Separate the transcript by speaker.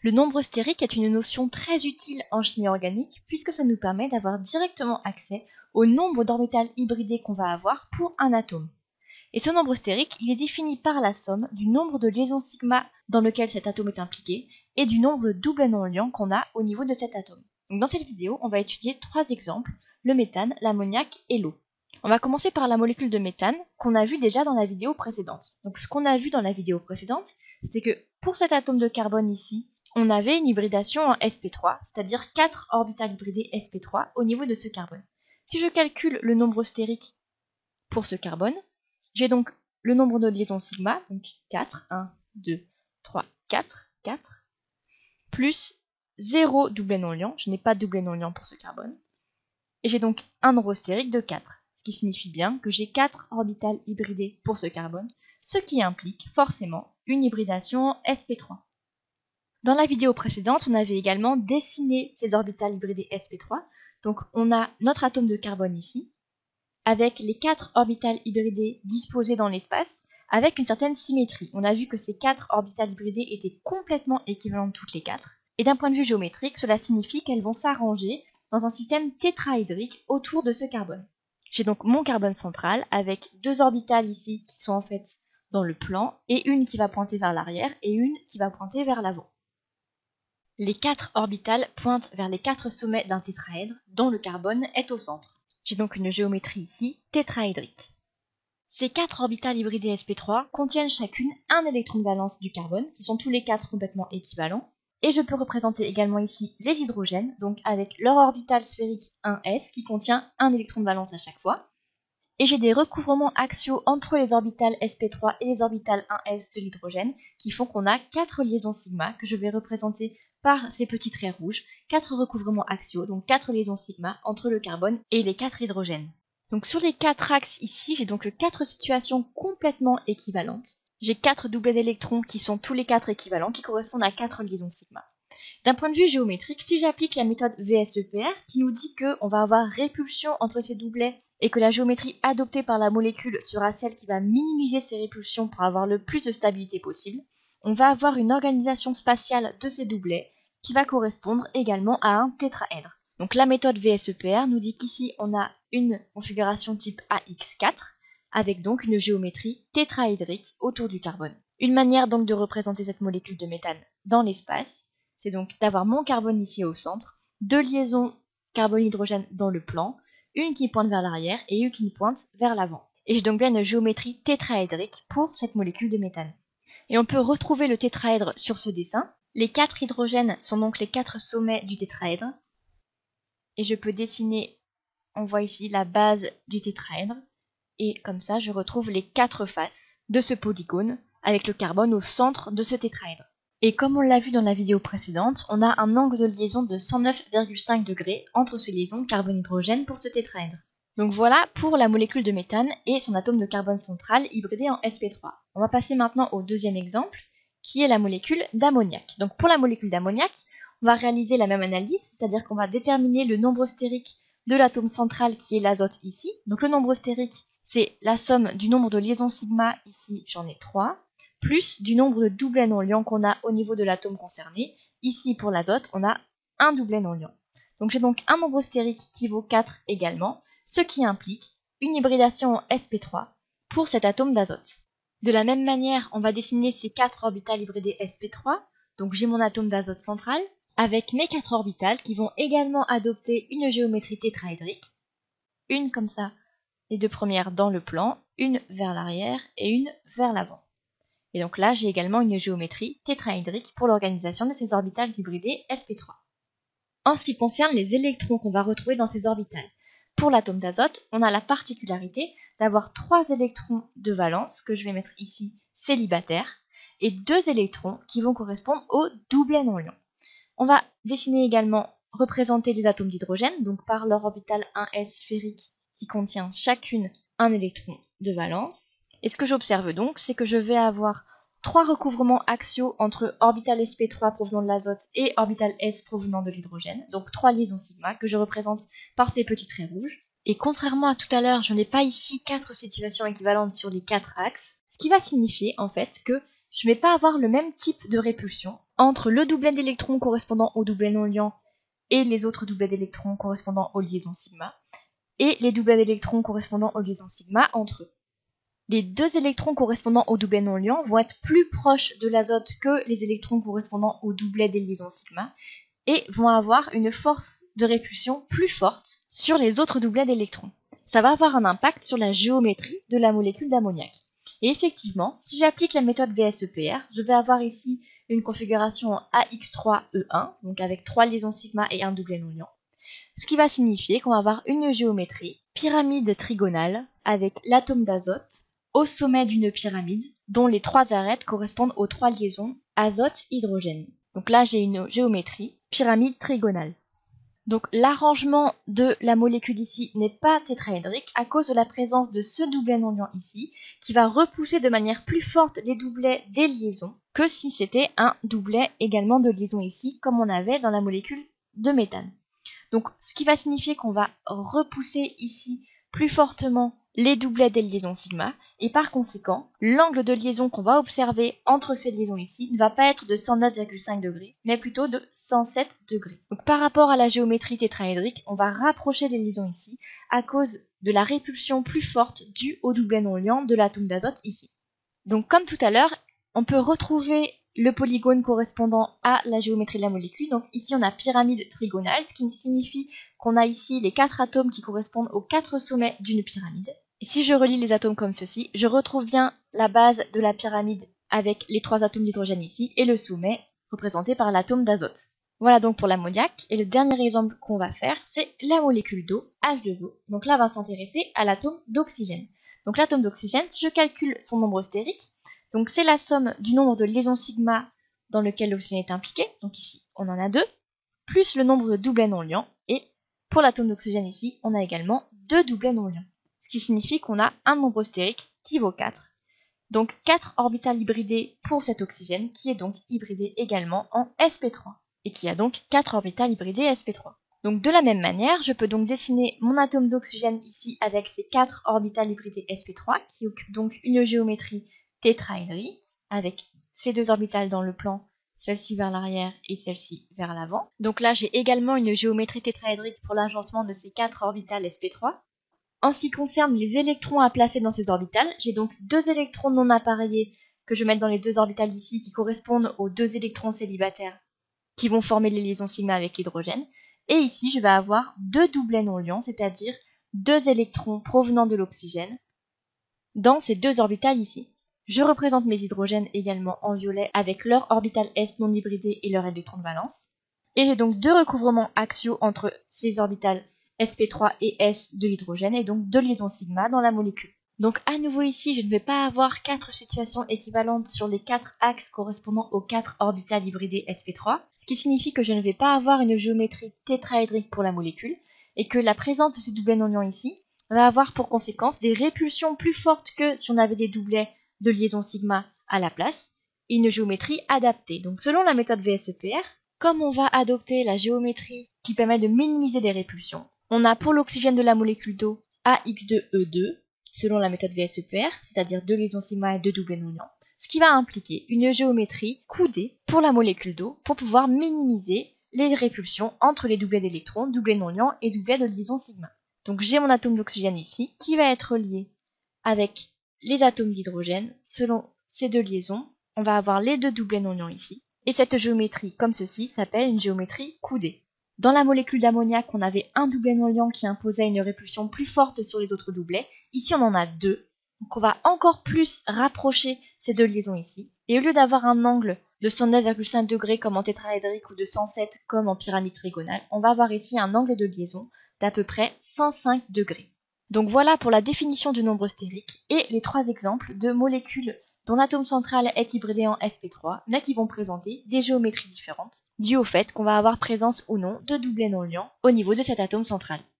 Speaker 1: Le nombre stérique est une notion très utile en chimie organique puisque ça nous permet d'avoir directement accès au nombre d'orbitales hybridées qu'on va avoir pour un atome. Et ce nombre stérique, il est défini par la somme du nombre de liaisons sigma dans lequel cet atome est impliqué et du nombre de doublets non-liants qu'on a au niveau de cet atome. Donc dans cette vidéo, on va étudier 3 exemples, le méthane, l'ammoniac et l'eau. On va commencer par la molécule de méthane qu'on a vue déjà dans la vidéo précédente. Donc ce qu'on a vu dans la vidéo précédente, c'est que pour cet atome de carbone ici, on avait une hybridation en sp3, c'est-à-dire 4 orbitales hybridées sp3 au niveau de ce carbone. Si je calcule le nombre stérique pour ce carbone, j'ai donc le nombre de liaisons sigma, donc 4, 1, 2, 3, 4, plus 0 doublet non-liant, je n'ai pas de doublet non-liant pour ce carbone, et j'ai donc un nombre stérique de 4, ce qui signifie bien que j'ai 4 orbitales hybridées pour ce carbone, ce qui implique forcément une hybridation en sp3. Dans la vidéo précédente, on avait également dessiné ces orbitales hybridées sp3, donc on a notre atome de carbone ici, avec les 4 orbitales hybridées disposées dans l'espace, avec une certaine symétrie. On a vu que ces 4 orbitales hybridées étaient complètement équivalentes toutes les 4, et d'un point de vue géométrique, cela signifie qu'elles vont s'arranger dans un système tétraédrique autour de ce carbone. J'ai donc mon carbone central, avec 2 orbitales ici qui sont en fait dans le plan, et une qui va pointer vers l'arrière, et une qui va pointer vers l'avant. Les 4 orbitales pointent vers les 4 sommets d'un tétraèdre, dont le carbone est au centre. J'ai donc une géométrie ici tétraédrique. Ces 4 orbitales hybridées sp3 contiennent chacune un électron de valence du carbone, qui sont tous les 4 complètement équivalents. Et je peux représenter également ici les hydrogènes, donc avec leur orbital sphérique 1s qui contient un électron de valence à chaque fois. Et j'ai des recouvrements axiaux entre les orbitales sp3 et les orbitales 1s de l'hydrogène qui font qu'on a 4 liaisons sigma que je vais représenter par ces petits traits rouges, 4 recouvrements axiaux, donc 4 liaisons sigma entre le carbone et les 4 hydrogènes. Donc sur les 4 axes ici, j'ai donc 4 situations complètement équivalentes. J'ai 4 doublets d'électrons qui sont tous les 4 équivalents, qui correspondent à 4 liaisons sigma. D'un point de vue géométrique, si j'applique la méthode VSEPR, qui nous dit qu'on va avoir répulsion entre ces doublets et que la géométrie adoptée par la molécule sera celle qui va minimiser ces répulsions pour avoir le plus de stabilité possible, on va avoir une organisation spatiale de ces doublets qui va correspondre également à un tétraèdre. Donc la méthode VSEPR nous dit qu'ici on a une configuration type AX4 avec donc une géométrie tétraédrique autour du carbone. Une manière donc de représenter cette molécule de méthane dans l'espace, c'est donc d'avoir mon carbone ici au centre, 2 liaisons carbone-hydrogène dans le plan, une qui pointe vers l'arrière et une qui pointe vers l'avant. Et j'ai donc bien une géométrie tétraédrique pour cette molécule de méthane. Et on peut retrouver le tétraèdre sur ce dessin. Les 4 hydrogènes sont donc les 4 sommets du tétraèdre. Et je peux dessiner, on voit ici la base du tétraèdre. Et comme ça, je retrouve les 4 faces de ce polygone avec le carbone au centre de ce tétraèdre. Et comme on l'a vu dans la vidéo précédente, on a un angle de liaison de 109,5 degrés entre ces liaisons carbone-hydrogène pour ce tétraèdre. Donc voilà pour la molécule de méthane et son atome de carbone central hybridé en sp3. On va passer maintenant au deuxième exemple, qui est la molécule d'ammoniac. Donc pour la molécule d'ammoniac, on va réaliser la même analyse, c'est-à-dire qu'on va déterminer le nombre stérique de l'atome central qui est l'azote ici. Donc le nombre stérique, c'est la somme du nombre de liaisons sigma, ici j'en ai 3, plus du nombre de doublets non-liants qu'on a au niveau de l'atome concerné. Ici, pour l'azote, on a un doublet non-liant. Donc j'ai donc un nombre stérique qui vaut 4 également, ce qui implique une hybridation en sp3 pour cet atome d'azote. De la même manière, on va dessiner ces 4 orbitales hybridées sp3. Donc j'ai mon atome d'azote central, avec mes 4 orbitales qui vont également adopter une géométrie tétraédrique. Une comme ça, les 2 premières dans le plan, une vers l'arrière et une vers l'avant. Et donc là, j'ai également une géométrie tétraédrique pour l'organisation de ces orbitales hybridées sp3. En ce qui concerne les électrons qu'on va retrouver dans ces orbitales, pour l'atome d'azote, on a la particularité d'avoir 3 électrons de valence, que je vais mettre ici célibataires, et 2 électrons qui vont correspondre aux doublets non-liants. On va dessiner également, représenter les atomes d'hydrogène, donc par leur orbital 1s sphérique qui contient chacune un électron de valence. Et ce que j'observe donc, c'est que je vais avoir 3 recouvrements axiaux entre orbital sp3 provenant de l'azote et orbital s provenant de l'hydrogène, donc 3 liaisons sigma que je représente par ces petits traits rouges. Et contrairement à tout à l'heure, je n'ai pas ici 4 situations équivalentes sur les 4 axes, ce qui va signifier en fait que je ne vais pas avoir le même type de répulsion entre le doublet d'électrons correspondant au doublet non liant et les autres doublets d'électrons correspondant aux liaisons sigma, et les doublets d'électrons correspondant aux liaisons sigma entre eux. Les deux électrons correspondant au doublet non liant vont être plus proches de l'azote que les électrons correspondant au doublet des liaisons sigma et vont avoir une force de répulsion plus forte sur les autres doublets d'électrons. Ça va avoir un impact sur la géométrie de la molécule d'ammoniac. Et effectivement, si j'applique la méthode VSEPR, je vais avoir ici une configuration en AX3E1, donc avec 3 liaisons sigma et un doublet non liant, ce qui va signifier qu'on va avoir une géométrie pyramide trigonale avec l'atome d'azote au sommet d'une pyramide dont les 3 arêtes correspondent aux 3 liaisons azote-hydrogène. Donc là, j'ai une géométrie pyramide trigonale. Donc l'arrangement de la molécule ici n'est pas tétraédrique à cause de la présence de ce doublet non liant ici qui va repousser de manière plus forte les doublets des liaisons que si c'était un doublet également de liaison ici comme on avait dans la molécule de méthane. Donc ce qui va signifier qu'on va repousser ici plus fortement les doublets des liaisons sigma, et par conséquent, l'angle de liaison qu'on va observer entre ces liaisons ici ne va pas être de 109,5 degrés, mais plutôt de 107 degrés. Donc par rapport à la géométrie tétraédrique, on va rapprocher les liaisons ici à cause de la répulsion plus forte due au doublet non liant de l'atome d'azote ici. Donc comme tout à l'heure, on peut retrouver le polygone correspondant à la géométrie de la molécule. Donc ici on a pyramide trigonale, ce qui signifie qu'on a ici les 4 atomes qui correspondent aux 4 sommets d'une pyramide. Et si je relie les atomes comme ceci, je retrouve bien la base de la pyramide avec les 3 atomes d'hydrogène ici et le sommet représenté par l'atome d'azote. Voilà donc pour l'ammoniac. Et le dernier exemple qu'on va faire, c'est la molécule d'eau, H2O. Donc là, on va s'intéresser à l'atome d'oxygène. Donc l'atome d'oxygène, si je calcule son nombre stérique, donc c'est la somme du nombre de liaisons sigma dans lequel l'oxygène est impliqué, donc ici on en a 2, plus le nombre de doublets non liants, et pour l'atome d'oxygène ici, on a également 2 doublets non liants, ce qui signifie qu'on a un nombre stérique qui vaut 4. Donc 4 orbitales hybridées pour cet oxygène, qui est donc hybridé également en sp3, et qui a donc 4 orbitales hybridées sp3. Donc de la même manière, je peux donc dessiner mon atome d'oxygène ici avec ses 4 orbitales hybridées sp3, qui occupe donc une géométrie tétraédrique, avec ces 2 orbitales dans le plan, celle-ci vers l'arrière et celle-ci vers l'avant. Donc là, j'ai également une géométrie tétraédrique pour l'agencement de ces 4 orbitales sp3. En ce qui concerne les électrons à placer dans ces orbitales, j'ai donc 2 électrons non appareillés que je vais mettre dans les 2 orbitales ici qui correspondent aux 2 électrons célibataires qui vont former les liaisons sigma avec l'hydrogène. Et ici, je vais avoir 2 doublets non liants, c'est-à-dire 2 électrons provenant de l'oxygène dans ces 2 orbitales ici. Je représente mes hydrogènes également en violet avec leur orbital s non hybridé et leur électron de valence. Et j'ai donc 2 recouvrements axiaux entre ces orbitales sp3 et s de l'hydrogène et donc 2 liaisons sigma dans la molécule. Donc à nouveau ici, je ne vais pas avoir 4 situations équivalentes sur les 4 axes correspondant aux 4 orbitales hybridées sp3, ce qui signifie que je ne vais pas avoir une géométrie tétraédrique pour la molécule et que la présence de ces doublets non liants ici va avoir pour conséquence des répulsions plus fortes que si on avait des doublets de liaison sigma à la place, et une géométrie adaptée. Donc selon la méthode VSEPR, comme on va adopter la géométrie qui permet de minimiser les répulsions, on a pour l'oxygène de la molécule d'eau AX2E2, selon la méthode VSEPR, c'est-à-dire 2 liaisons sigma et 2 doublets non liants, ce qui va impliquer une géométrie coudée pour la molécule d'eau pour pouvoir minimiser les répulsions entre les doublets d'électrons, doublets non liants et doublets de liaison sigma. Donc j'ai mon atome d'oxygène ici qui va être lié avec les atomes d'hydrogène. Selon ces 2 liaisons, on va avoir les 2 doublets non liants ici. Et cette géométrie, comme ceci, s'appelle une géométrie coudée. Dans la molécule d'ammoniac, on avait un doublet non liant qui imposait une répulsion plus forte sur les autres doublets. Ici, on en a 2. Donc on va encore plus rapprocher ces 2 liaisons ici. Et au lieu d'avoir un angle de 109,5 degrés comme en tétraédrique ou de 107 comme en pyramide trigonale, on va avoir ici un angle de liaison d'à peu près 105 degrés. Donc voilà pour la définition du nombre stérique et les 3 exemples de molécules dont l'atome central est hybridé en sp3, mais qui vont présenter des géométries différentes, dues au fait qu'on va avoir présence ou non de doublets non liants au niveau de cet atome central.